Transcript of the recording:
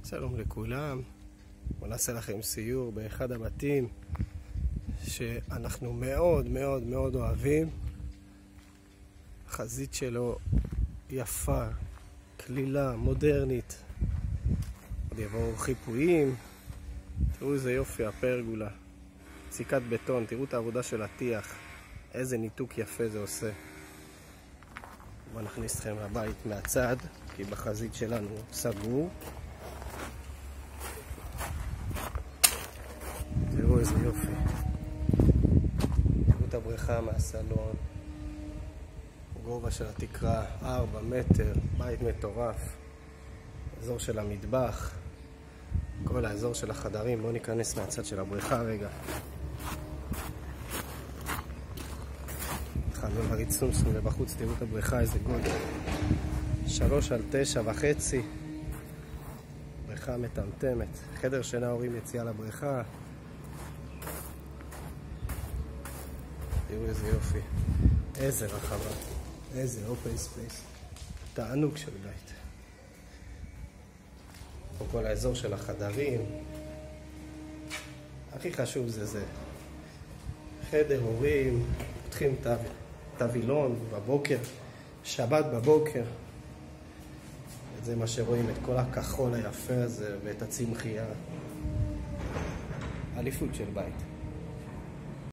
שלום לכולם, בוא נעשה לכם סיור באחד הבתים שאנחנו מאוד מאוד מאוד אוהבים. החזית שלו יפה, כלילה, מודרנית. עוד יבואו חיפויים. תראו איזה יופי הפרגולה, סיכת בטון, תראו את העבודה של הטיח, איזה ניתוק יפה זה עושה. בוא נכניס אתכם לבית מהצד, כי בחזית שלנו סגור. תראו איזה יופי, תראו את הבריכה מהסלון, גובה של התקרה 4 מטר, בית מטורף, אזור של המטבח, כל האזור של החדרים. בואו ניכנס מהצד של הבריכה רגע. התחלנו להריץ סומסום ובחוץ, תראו את הבריכה, איזה גודל, 3x9.5, בריכה מטמטמת, חדר שינה הורים יציאה לבריכה. תראו איזה יופי, איזה רחבה, איזה אופן ספייס, תענוג של בית. פה כל האזור של החדרים, הכי חשוב זה חדר הורים, פותחים את הווילון בבוקר, שבת בבוקר, זה מה שרואים, את כל הכחול היפה הזה ואת הצמחייה, אליפות של בית.